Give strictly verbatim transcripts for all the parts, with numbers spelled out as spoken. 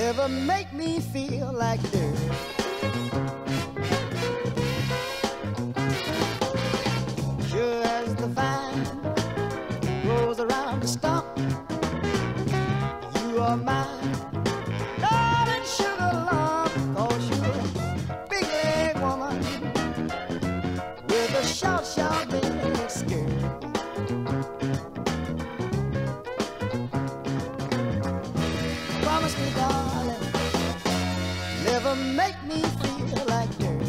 never make me feel like dirt. Sure as the vine grows around the stump, you are mine, darling sugar lump. 'Cause you're a big leg woman with a short, short leg skirt. Promise me, darling, never make me feel like dirt.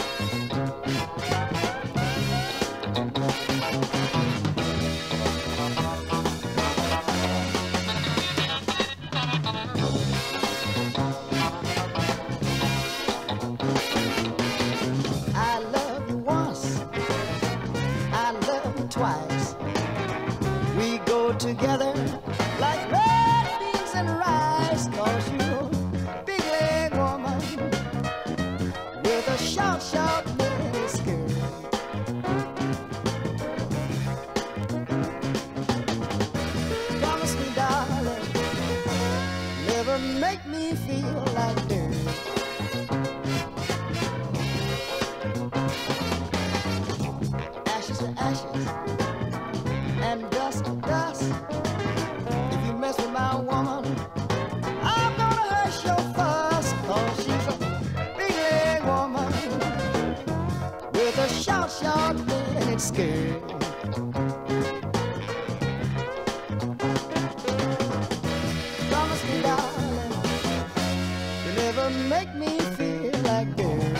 I love you once, I love you twice. We go together like red beans and rice. 'Cause you're a big leg woman with a short, short leg skirt. Promise me, darling, never make me feel like dirt. Ashes to ashes and dust to dust. If you mess with my woman, I'm gonna hush your fuss. 'Cause she's a big leg woman with a short, short leg skirt. Promise me, darling, you never make me feel like dirt.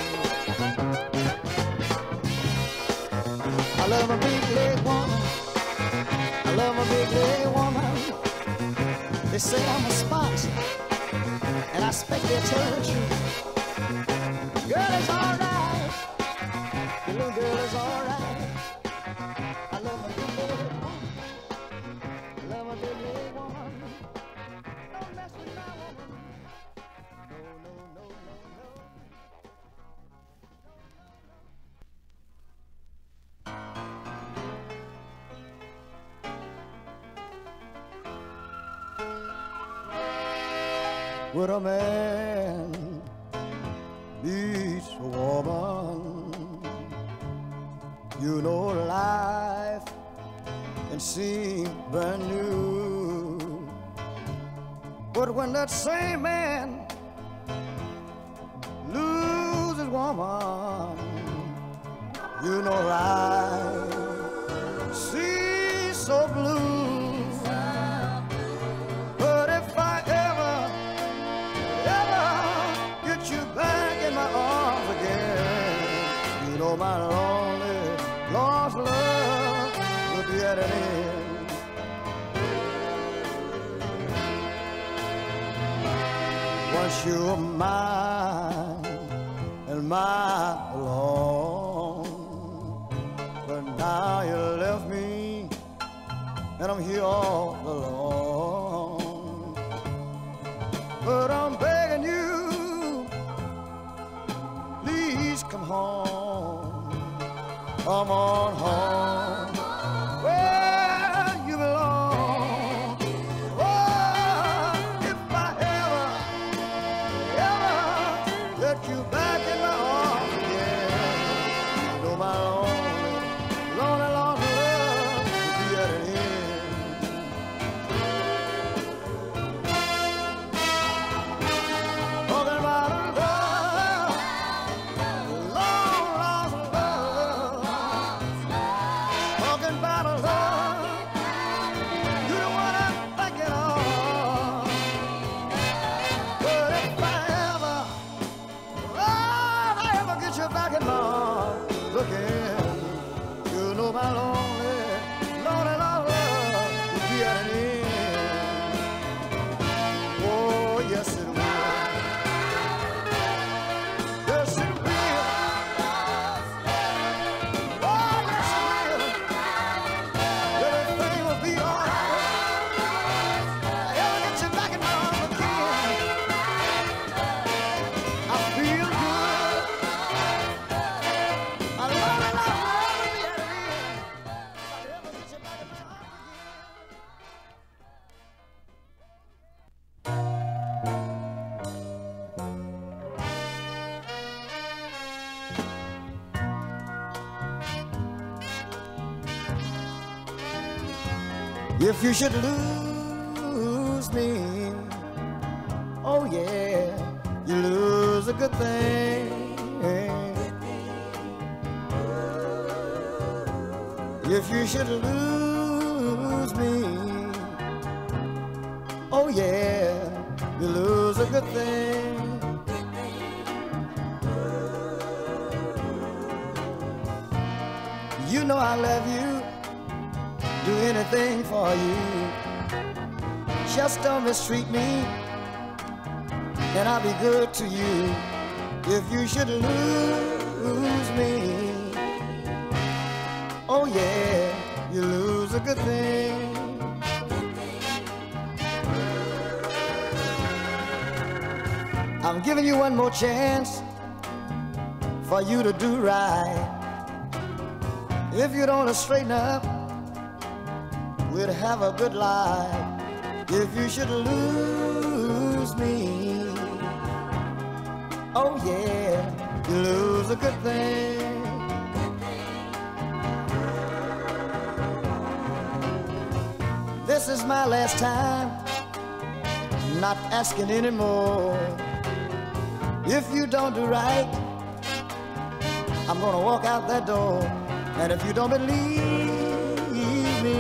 I love a big leg woman, I love a big leg woman. They say I'm a sponsor, and I expect they'll tell the truth. Girl, it's alright, the little girl is alright. I love a big leg woman, I love a big leg woman. Don't mess with my woman. No, no, no, no, no. Would a man meets a woman, you know life can seem brand new. But when that same man loses woman, you know life seems so blue. But if I ever get you back in my arms again, you know my lonely, lost love will be at an end. Once you were mine and mine alone, but now you left me and I'm here all alone. But I'm begging you, please come home, come on home, where you belong. Oh, if I ever, ever get you back in my arms again, you know my lonely, lonely, lonely love will be at an end. Talking about a love, long lost love. If you should lose me, oh yeah, you lose a good thing. If you should lose me, oh yeah, you lose a good thing. You know I love you, do anything for you. Just don't mistreat me, and I'll be good to you. If you should lose me, oh yeah, you lose a good thing. I'm giving you one more chance for you to do right. If you don't straighten up, we'd have a good life. If you should lose me, oh yeah, you lose a good thing. This is my last time, not asking anymore. If you don't do right, I'm gonna walk out that door. And if you don't believe me,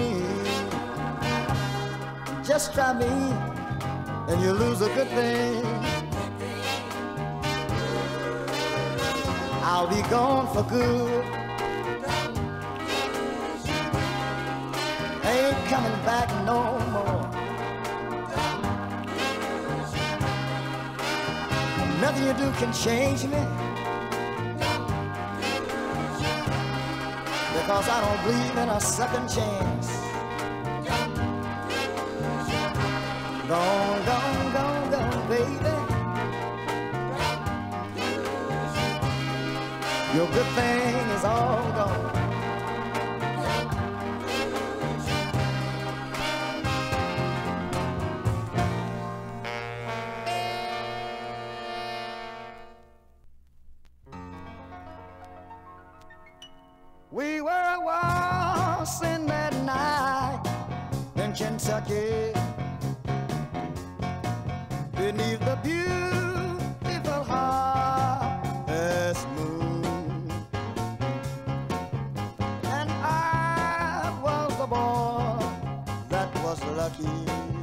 just try me, and you'll lose a good thing. I'll be gone for good, ain't coming back no more. Nothing you do can change me, because I don't believe in a second chance. Gone, gone, gone, gone, baby. Your good thing is all gone. We were waltzing that night in Kentucky beneath the beautiful harvest moon, and I was the boy that was lucky,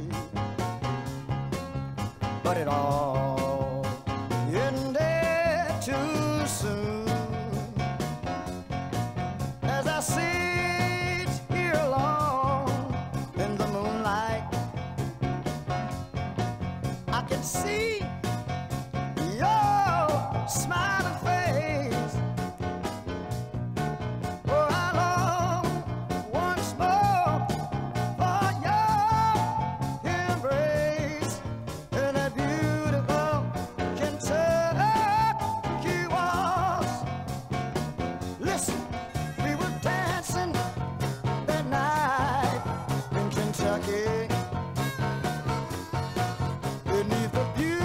but it all ended too soon. As I sit here alone in the moonlight, I can see your smiling face. Oh, I long once more for your embrace in that beautiful Kentucky waltz. Listen, we were dancing that night in Kentucky beneath the beautiful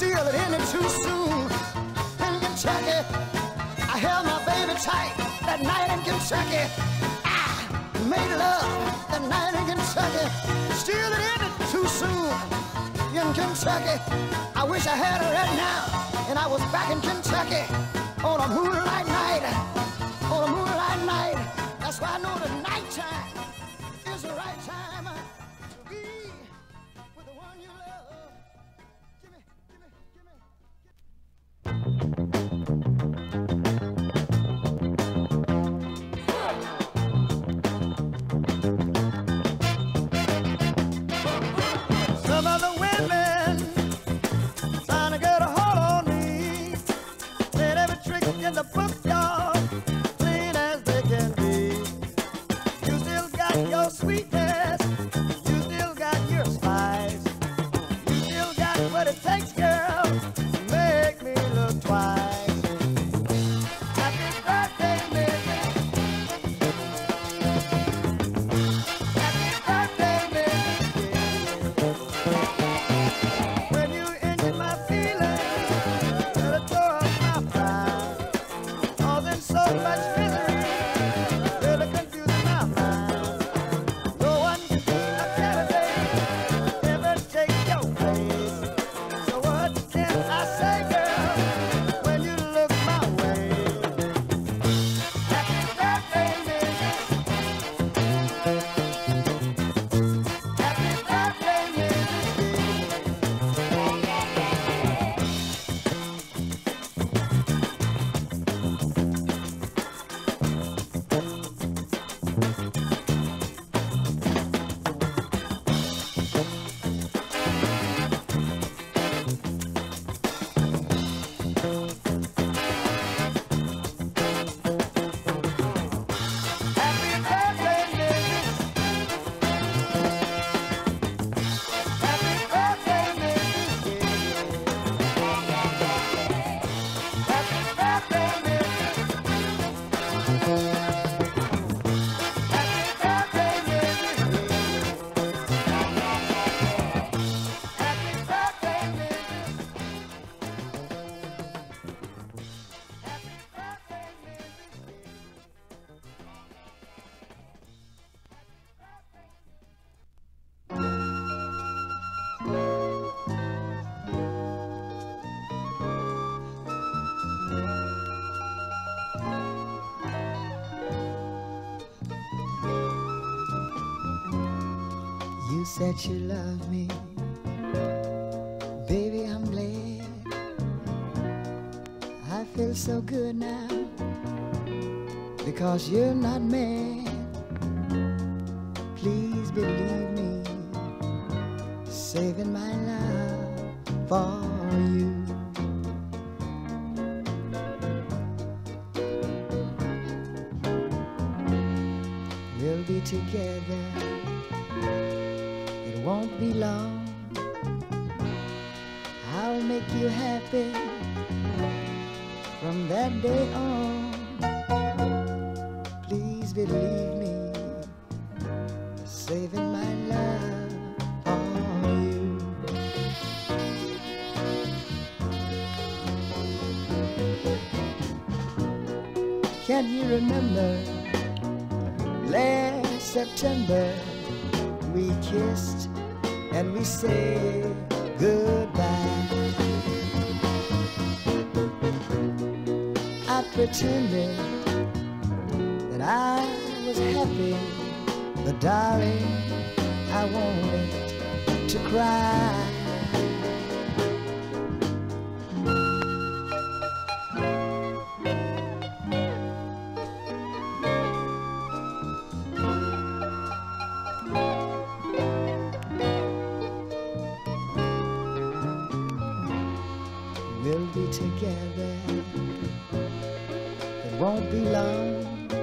still it ended too soon. In Kentucky, I held my baby tight that night in Kentucky. I made love that night in Kentucky. Still it ended too soon. In Kentucky, I wish I had her right now, and I was back in Kentucky on a moonlight night. On a moonlight night. That's why I know the nighttime is the right time to be with the one you love. Give me, give me, give me. Some of the women trying to get a hold on me. Said every trick in the book, y'all, clean as they can be. You still got your sweetness, you still got your spice, you still got what it takes, girl, to make me look twice. Happy birthday, Missy. Happy birthday, Missy. When you injured my feelings, you're the door of my pride, causing so much misery, really confusing my mind. No one can be a candidate, never take your place. So what can I say, girl, when you look my way? Happy birthday, Missy. Happy birthday, Missy. Happy birthday, Missy. Happy birthday, Missy. Happy birthday, Missy. Happy birthday, Missy. Happy birthday, You said you love me, baby, I'm glad. I feel so good now, because you're not mad. Please believe me, saving my love for you. We'll be together, it won't be long. I'll make you happy from that day on. Please believe me, saving my love for you. Can you remember last September we kissed and we said goodbye? I pretended that I was happy, but darling, I wanted to cry. We'll be together, it won't be long.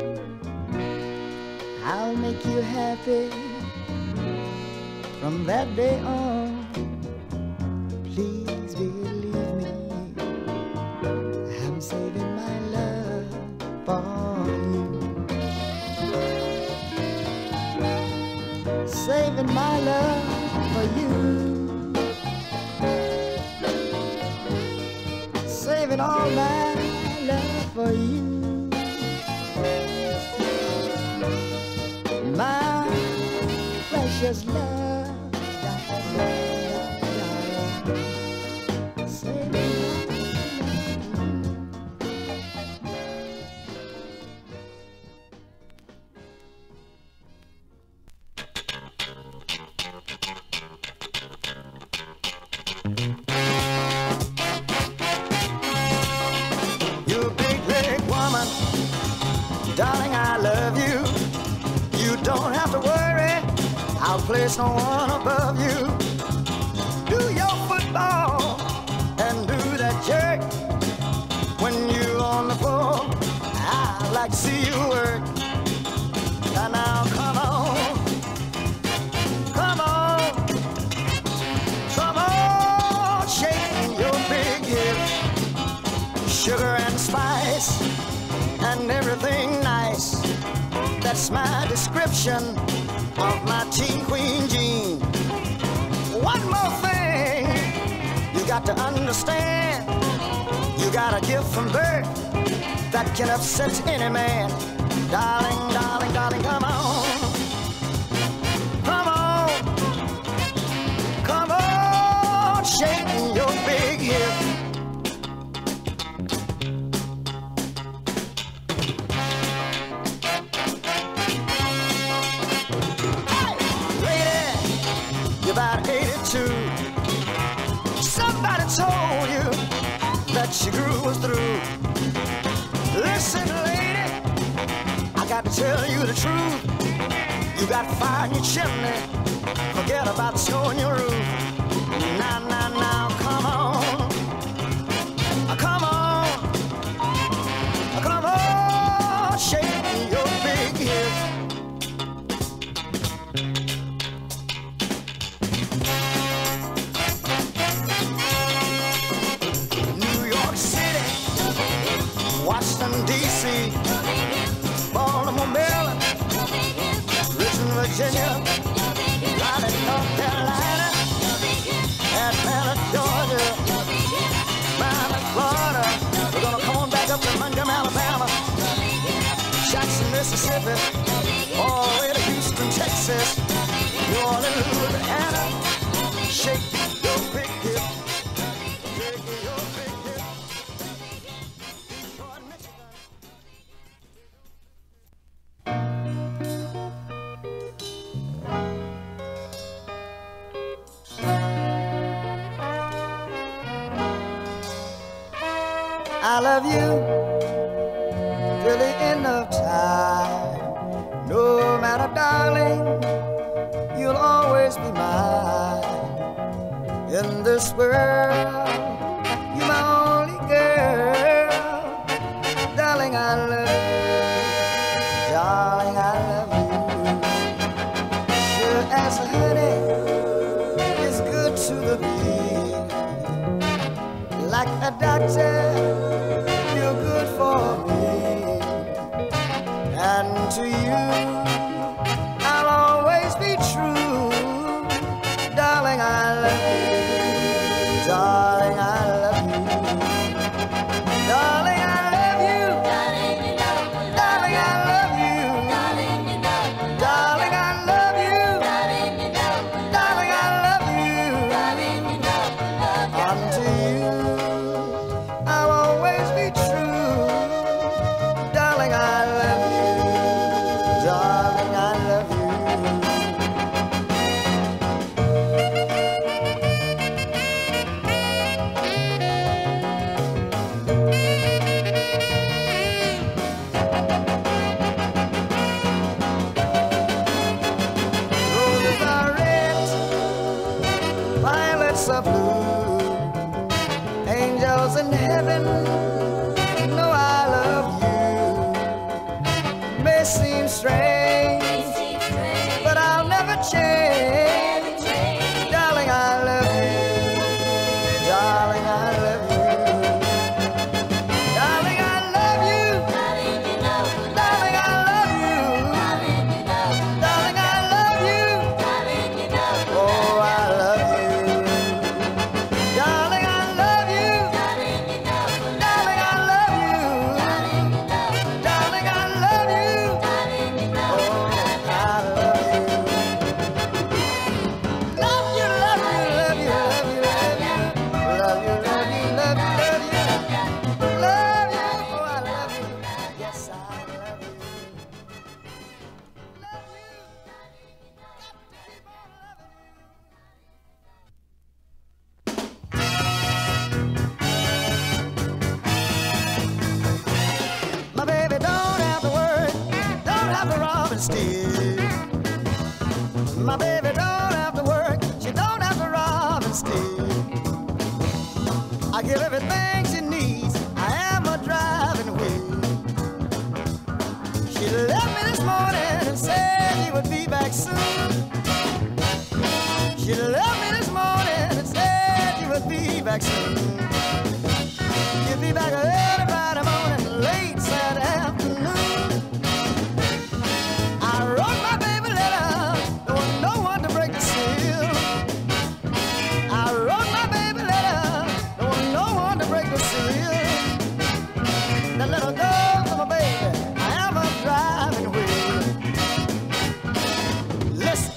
I'll make you happy from that day on. Please believe me, I'm saving my love for you. Saving my love for you. saving all my love for you. My precious love, saving darling, I love you. You don't have to worry, I'll place no one above you. Do your football and do that jerk. When you're on the floor, I like to see you work. Now, now, come on, come on, come on, shake your big hip. Sugar and spice and everything nice. That's my description of my teen queen Jean. One more thing you got to understand. You got a gift from birth that can upset any man. Darling, darling, darling, come on. Come on. Come on, shake your big hip. About eighty-two. Somebody told you that your groove was through. Listen, lady, I got to tell you the truth. You got fire in your chimney, forget about the snow in your roof. Now, now, now, come on. Come on. Come on, shake your big hip. Washington, D C, Baltimore, Maryland, Richmond, Virginia, Raleigh, North Carolina, Atlanta, Georgia, Miami, Florida. We're gonna come on back up to Montgomery, Alabama, Jackson, Mississippi, all the way to Houston, Texas, New Orleans, Louisiana. Shake your big hip. Shake your big hip. I love you till the end of time. No matter, darling, you'll always be mine. In this world, you're my only girl. Darling, I love you. Darling, I love you. Sure as honey is good to the bee. Like a doctor, you're good for me. And to you, I'll always be true. Darling, I love you. Darling, steal. My baby don't have to work, she don't have to rob and steal. I give everything she needs, I am a driving wheel. She left me this morning and said she would be back soon. She left me this morning and said she would be back soon. She'll be back early Friday morning, late Saturday afternoon. I wrote my baby letter, there was no one to break the seal. I wrote my baby letter, there was no one to break the seal. That little girl for my baby, I am a driving wheel. Listen,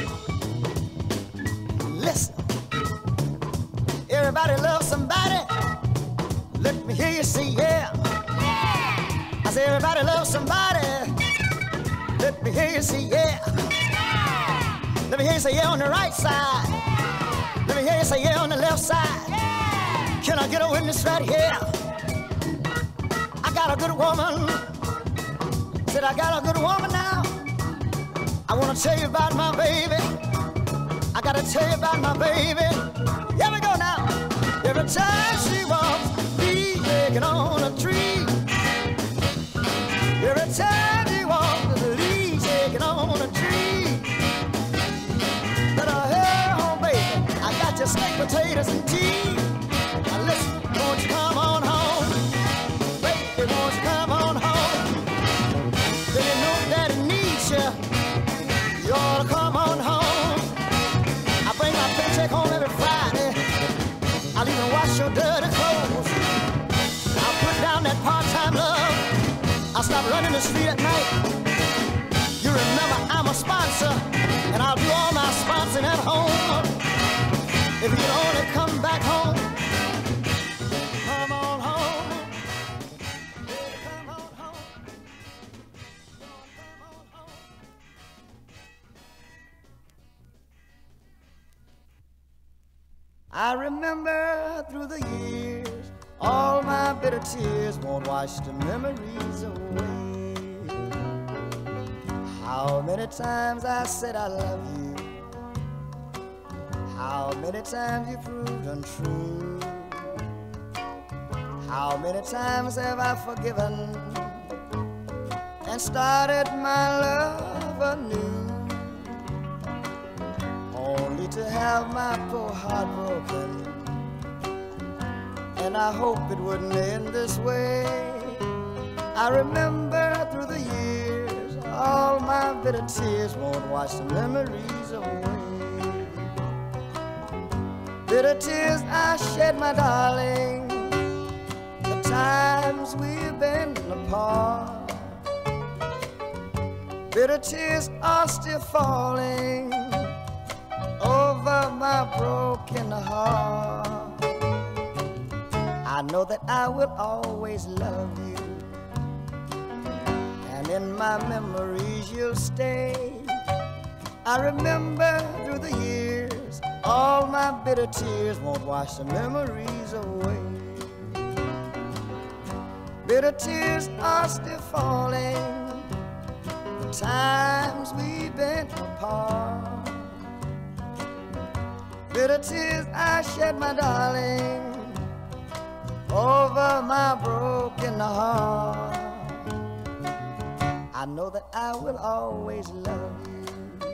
listen. Everybody loves somebody. Let me hear you say yeah. I say everybody loves somebody. Let me hear you say yeah. Let me hear you say yeah on the right side. Let me hear you say yeah on the left side. Can I get a witness right here? I got a good woman. Said I got a good woman now. I wanna tell you about my baby. I gotta tell you about my baby. Here we go now. Every time she walks, leaves hanging on a tree. Every time she walks, the leaves hanging on a tree. Let her hair home, baby. I got your steak, potatoes, and tea. Now listen, won't you come on home? Baby, won't you come on home? Then you know Daddy needs you. You ought to come on home. I bring my paycheck home every Friday. I'll even wash your dirty clothes. I'll put down that part-time love. I'll stop running the street at night. You remember I'm a sponsor, and I'll do all my sponsoring at home. If you could only come back home, come on home. Baby, come on home. Come on home. I remember through the years, all my bitter tears won't wash the memories away. How many times I said I love you, how many times you proved untrue, how many times have I forgiven and started my love anew, only to have my poor heart broken. And I hope it wouldn't end this way. I remember through the years, all my bitter tears won't wash the memories away. Bitter tears I shed, my darling, the times we've been apart. Bitter tears are still falling over my broken heart. I know that I will always love you, and in my memories you'll stay. I remember through the years, all my bitter tears won't wash the memories away. Bitter tears are still falling, the times we've been apart. Bitter tears I shed, my darling, over my broken heart. I know that I will always love you,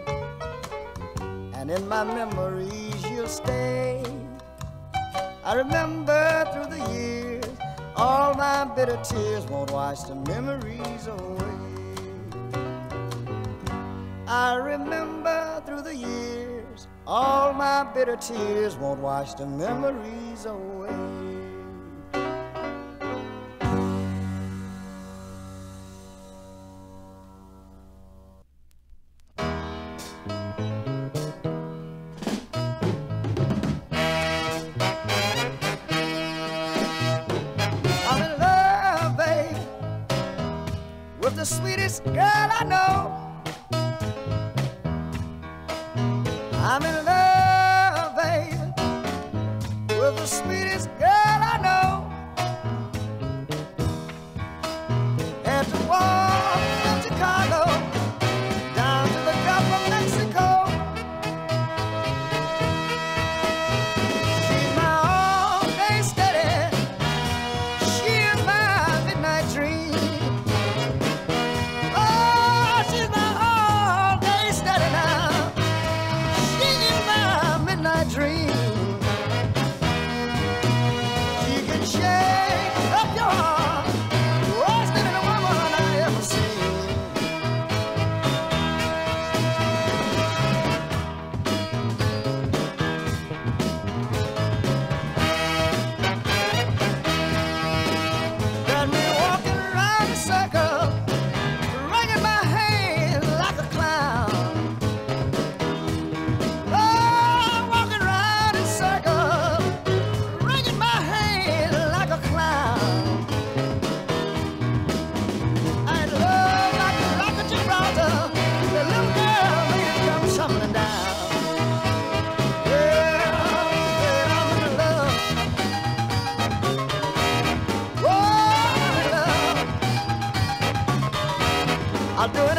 and in my memories you'll stay. I remember through the years, all my bitter tears won't wash the memories away. I remember through the years, all my bitter tears won't wash the memories away. The sweetest girl I know. I'm in love, baby, with the sweetest girl I know. Had to walk from Chicago I'll do it